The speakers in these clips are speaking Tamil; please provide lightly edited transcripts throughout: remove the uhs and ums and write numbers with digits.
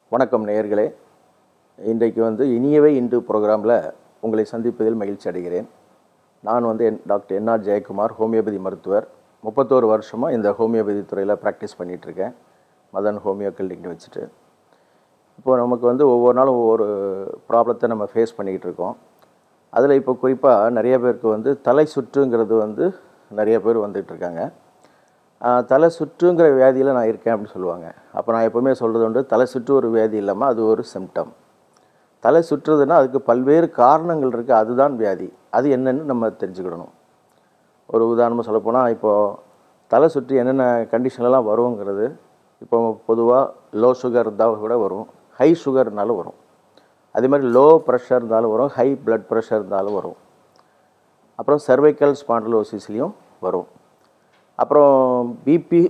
வணக்கம் நேயர்களே. இன்றைக்கு இனியவை இன்று ப்ரோக்ராமில் உங்களை சந்திப்பதில் மகிழ்ச்சி அடைகிறேன். நான் டாக்டர் ஜெயக்குமார், ஹோமியோபதி மருத்துவர். 31 வருஷமாக இந்த ஹோமியோபதி துறையில் ப்ராக்டிஸ் பண்ணிகிட்ருக்கேன். மதன் ஹோமியோ கிளினிக் வச்சுட்டு. இப்போது நமக்கு ஒவ்வொரு நாளும் ஒவ்வொரு ப்ராப்ளத்தை நம்ம ஃபேஸ் பண்ணிக்கிட்டு இருக்கோம். அதில் இப்போ குறிப்பாக நிறைய பேருக்கு தலை சுற்றுங்கிறது நிறைய பேர் வந்துகிட்ருக்காங்க. தலை சுற்றுங்கிற வியாதியில் நான் இருக்கேன் அப்படின்னு சொல்லுவாங்க. அப்போ நான் எப்போவுமே சொல்கிறது தலை சுற்று ஒரு வியாதி இல்லாமல் அது ஒரு சிம்டம். தலை சுற்றுறதுன்னா அதுக்கு பல்வேறு காரணங்கள் இருக்குது, அதுதான் வியாதி. அது என்னென்னு நம்ம தெரிஞ்சுக்கிடணும். ஒரு உதாரணமாக சொல்லப்போனால், இப்போது தலை சுற்றி என்னென்ன கண்டிஷன்லாம் வருங்கிறது, இப்போ பொதுவாக லோ சுகர் இருந்தால் கூட வரும், ஹை சுகர் இருந்தாலும் வரும். அதே மாதிரி லோ ப்ரெஷர் இருந்தாலும் வரும், ஹை பிளட் ப்ரெஷர் இருந்தாலும் வரும். அப்புறம் சர்வைக்கல் ஸ்பாண்டிலோசிஸ்லேயும் வரும். அப்புறம் பிபி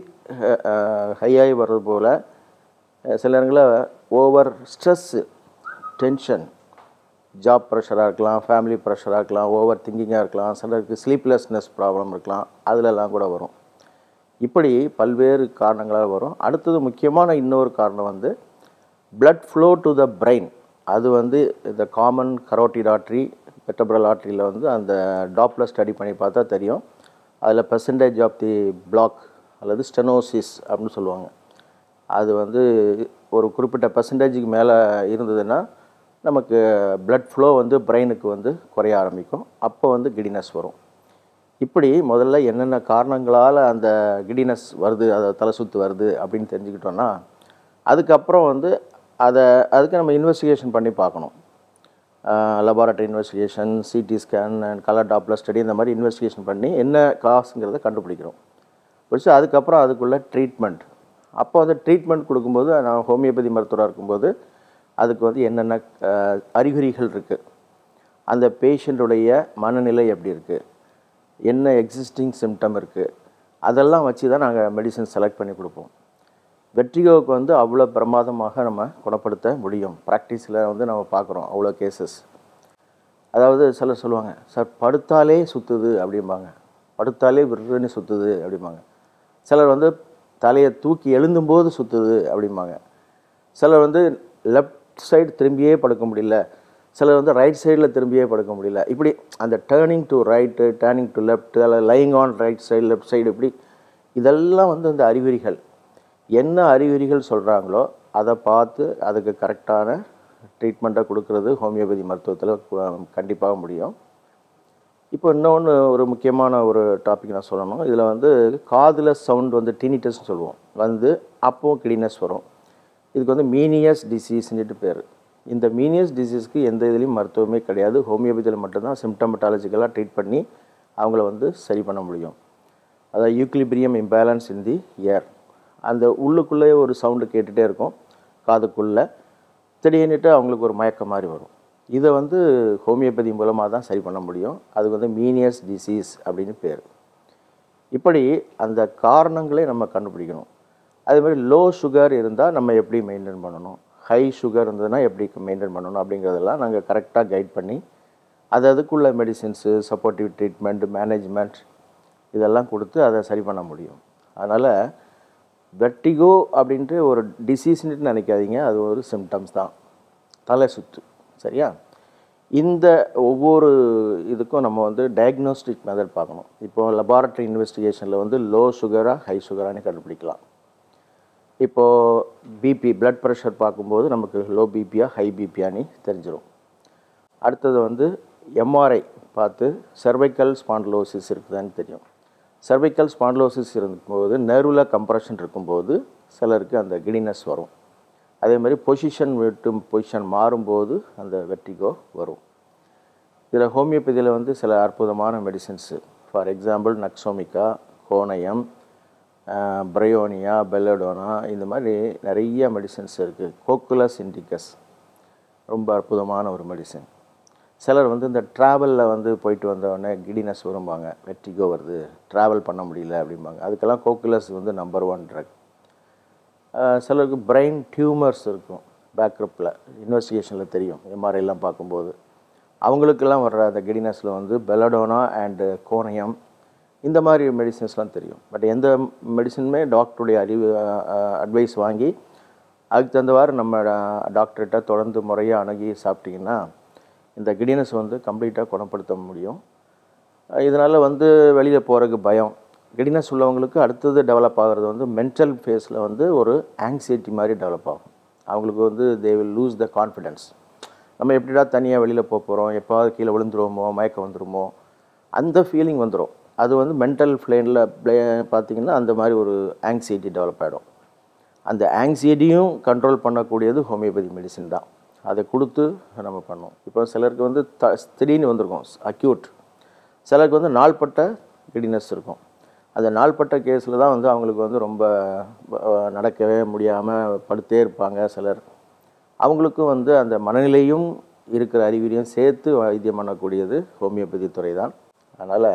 ஹையாகி வர்றது போல் சில நேரங்களில் ஓவர் ஸ்ட்ரெஸ்ஸு, டென்ஷன், ஜாப் ப்ரெஷராக இருக்கலாம், ஃபேமிலி ப்ரெஷராக இருக்கலாம், ஓவர் திங்கிங்காக இருக்கலாம், சிலருக்கு ஸ்லீப்லெஸ்னஸ் ப்ராப்ளம் இருக்கலாம், அதிலெல்லாம் கூட வரும். இப்படி பல்வேறு காரணங்களாக வரும். அடுத்தது முக்கியமான இன்னொரு காரணம் blood flow to the brain. அது இந்த காமன் கரோட்டிட் ஆர்ட்ரி, வெர்டெப்ரல் ஆர்ட்ரியில் அந்த டாப்லர் ஸ்டடி பண்ணி பார்த்தா தெரியும். அதில் பெர்சன்டேஜ் ஆஃப் தி பிளாக் அல்லது ஸ்டெனோசிஸ் அப்படின்னு சொல்லுவாங்க. அது ஒரு குறிப்பிட்ட பெர்சன்டேஜுக்கு மேலே இருந்ததுன்னா நமக்கு பிளட் ஃப்ளோ பிரெயினுக்கு குறைய ஆரம்பிக்கும். அப்போ கிடினஸ் வரும். இப்படி முதல்ல என்னென்ன காரணங்களால் அந்த கிடினஸ் வருது, அதை தலை சுற்று வருது அப்படின்னு தெரிஞ்சுக்கிட்டோன்னா, அதுக்கப்புறம் அதுக்கு நம்ம இன்வெஸ்டிகேஷன் பண்ணி பார்க்கணும். Laboratory investigation, CT scan and colour doppler study, இந்த மாதிரி இன்வெஸ்டிகேஷன் பண்ணி என்ன காசுங்கிறத கண்டுபிடிக்கிறோம். பிடிச்சி அதுக்கப்புறம் அதுக்குள்ள ட்ரீட்மெண்ட். அப்போ ட்ரீட்மெண்ட் கொடுக்கும்போது, நான் ஹோமியோபதி மருத்துவராக இருக்கும்போது அதுக்கு என்னென்ன அறிகுறிகள் இருக்குது, அந்த பேஷண்ட்டுடைய மனநிலை எப்படி இருக்குது, என்ன எக்ஸிஸ்டிங் சிம்டம் இருக்குது, அதெல்லாம் வச்சு தான் நாங்கள் மெடிசன் செலக்ட் பண்ணி கொடுப்போம். வெர்டிகோவுக்கு அவ்வளோ பிரமாதமாக நம்ம குணப்படுத்த முடியும். ப்ராக்டிஸில் நம்ம பார்க்குறோம் அவ்வளோ கேசஸ். அதாவது சிலர் சொல்லுவாங்க, சார் படுத்தாலே சுற்றுது அப்படிம்பாங்க, படுத்தாலே விருன்னு சுற்றுது அப்படிம்பாங்க. சிலர் தலையை தூக்கி எழுந்தும்போது சுற்றுது அப்படிம்பாங்க. சிலர் லெஃப்ட் சைடு திரும்பியே படுக்க முடியல, சிலர் ரைட் சைடில் திரும்பியே படுக்க முடியல. இப்படி அந்த turning to right, turning to left, அல்லது lying on right side, left side, இப்படி இதெல்லாம் அந்த அறிகுறிகள். என்ன அறிகுறிகள் சொல்கிறாங்களோ அதை பார்த்து அதுக்கு கரெக்டான ட்ரீட்மெண்ட்டை கொடுக்கறது ஹோமியோபதி மருத்துவத்தில் கண்டிப்பாக முடியும். இப்போ இன்னொன்று ஒரு முக்கியமான ஒரு டாபிக் நான் சொல்லணும். இதில் காதில் சவுண்ட் டினிட்டஸ்ன்னு சொல்லுவோம். அப்போது கிடினஸ் வரும். இதுக்கு மீனியஸ் டிசீஸ்ன்னுட்டு பேர். இந்த மீனியஸ் டிசீஸ்க்கு எந்த இதுலேயும் மருத்துவமே கிடையாது. ஹோமியோபதியில் மட்டும்தான் சிம்டமட்டாலஜிக்கலாக ட்ரீட் பண்ணி அவங்கள சரி பண்ண முடியும். அதாவது ஈக்லிபிரியம் இம்பேலன்ஸ் இன் தி ஏர். அந்த உள்ளுக்குள்ளே ஒரு சவுண்டு கேட்டுகிட்டே இருக்கும் காதுக்குள்ளே, திடீர்னுட்டு அவங்களுக்கு ஒரு மயக்கம் மாதிரி வரும். இதை ஹோமியோபதி மூலமாக தான் சரி பண்ண முடியும். அது மீனியஸ் டிசீஸ் அப்படின்னு பேர். இப்படி அந்த காரணங்களே நம்ம கண்டுபிடிக்கணும். அதேமாதிரி லோ சுகர் இருந்தால் நம்ம எப்படி மெயின்டைன் பண்ணணும், ஹை சுகர் இருந்ததுன்னா எப்படி மெயின்டைன் பண்ணணும் அப்படிங்கிறதெல்லாம் நாங்கள் கரெக்டாக கைட் பண்ணி அதுக்குள்ள மெடிசின்ஸு, சப்போர்ட்டிவ் ட்ரீட்மெண்ட், மேனேஜ்மெண்ட் இதெல்லாம் கொடுத்து அதை சரி பண்ண முடியும். அதனால் வெர்டிகோ அப்படின்ட்டு ஒரு டிசீஸ்ன்னு நினைக்காதீங்க, அது ஒரு சிம்டம்ஸ் தான், தலை சுற்று. சரியா? இந்த ஒவ்வொரு இதுக்கும் நம்ம டயக்னோஸ்டிக் மெத்தட் பார்க்கணும். இப்போது லெபார்ட்டரி இன்வெஸ்டிகேஷனில் லோ சுகராக ஹை சுகரானு கண்டுபிடிக்கலாம். இப்போது பிபி, பிளட் ப்ரெஷர் பார்க்கும்போது நமக்கு லோ பிபியா ஹை பிபியான்னு தெரிஞ்சிடும். அடுத்தது எம்ஆர்ஐ பார்த்து சர்வைக்கல் ஸ்பாண்டிலோசிஸ் இருக்குதான்னு தெரியும். சர்வைக்கல் ஸ்பாண்டிலோசிஸ் இருக்கும்போது நர்வில் கம்ப்ரெஷன் இருக்கும்போது சிலருக்கு அந்த கிடினஸ் வரும். அதே மாதிரி பொசிஷன் விட்டு பொசிஷன் மாறும்போது அந்த வெர்டிகோ வரும். இதில் ஹோமியோபதியில் சில அற்புதமான medicines, for example nux vomica, conium, bryonia, belladonna, இந்த மாதிரி நிறைய மெடிசின்ஸ் இருக்குது. கோக்குலஸ் இண்டிகஸ் ரொம்ப அற்புதமான ஒரு மெடிசின். சிலர் இந்த ட்ராவலில் போயிட்டு வந்தோடனே கிடினஸ் வரும்பாங்க, வெர்டிகோ வருது, ட்ராவல் பண்ண முடியல அப்படிம்பாங்க. அதுக்கெல்லாம் கோக்குலஸ் நம்பர் 1 ட்ரக். சிலருக்கு பிரெயின் டியூமர்ஸ் இருக்கும், பேக்ரப்பில் இன்வெஸ்டிகேஷனில் தெரியும், எம்ஆர்ஐலாம் பார்க்கும்போது. அவங்களுக்கெல்லாம் வர்ற அந்த கிடினஸில் பெல்லடோனா அண்டு கோனயம், இந்த மாதிரி மெடிசின்ஸ்லாம் தெரியும். பட் எந்த மெடிசனுமே டாக்டருடைய அட்வைஸ் வாங்கி அதுக்கு தகுந்தவாறு நம்ம டாக்டர்கிட்ட தொடர்ந்து முறையாக அணுகி சாப்பிட்டிங்கன்னா இந்த கிடினஸ் வந்து கம்ப்ளீட்டாக குணப்படுத்த முடியும். இதனால் வந்து வெளியில் போகிறதுக்கு பயம். கிடினஸ் உள்ளவங்களுக்கு அடுத்தது டெவலப் ஆகிறது வந்து மென்டல் ஃபேஸில் வந்து ஒரு ஆங்ஸைட்டி மாதிரி டெவலப் ஆகும். அவங்களுக்கு வந்து they will lose the confidence. நம்ம எப்படிடா தனியாக வெளியில் போகிறோம், எப்பாவது கீழே விழுந்துருவோமோ, மயக்கம் வந்துடுமோ, அந்த ஃபீலிங் வந்துடும். அது வந்து மென்டல் ஃப்ளேனில் பார்த்திங்கன்னா அந்த மாதிரி ஒரு ஆங்ஸைட்டி டெவலப் ஆகிடும். அந்த ஆங்ஸைட்டியும் கண்ட்ரோல் பண்ணக்கூடியது ஹோமியோபதி மெடிசின் தான். அதை கொடுத்து நம்ம பண்ணோம். இப்போ சிலருக்கு வந்து திடீர்னு வந்திருக்கும் அக்யூட், சிலருக்கு வந்து நாள்பட்ட கிடினஸ் இருக்கும். அந்த நாள்பட்ட கேஸில் தான் வந்து அவங்களுக்கு வந்து ரொம்ப நடக்கவே முடியாமல் படுத்தே இருப்பாங்க சிலர். அவங்களுக்கும் வந்து அந்த மனநிலையும் இருக்கிற அறிகுறியும் சேர்த்து வைத்தியம் பண்ணக்கூடியது ஹோமியோபதி துறை தான். அதனால்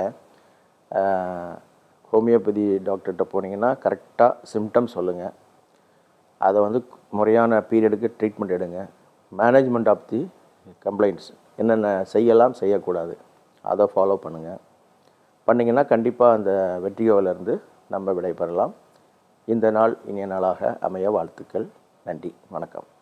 ஹோமியோபதி டாக்டர்கிட்ட போனீங்கன்னா கரெக்டாக சிம்டம் சொல்லுங்கள், அதை வந்து முறையான பீரியடுக்கு ட்ரீட்மெண்ட் எடுங்க. மேனேஜ்மெண்ட் ஆஃப் தி கம்ப்ளைண்ட்ஸ் என்னென்ன செய்யலாம் செய்யக்கூடாது அதை ஃபாலோ பண்ணுங்கள். பண்ணிங்கன்னா கண்டிப்பாக அந்த வெற்றியோவிலிருந்து நம்ம விடைபெறலாம். இந்த நாள் இனிய நாளாக அமைய வாழ்த்துக்கள். நன்றி, வணக்கம்.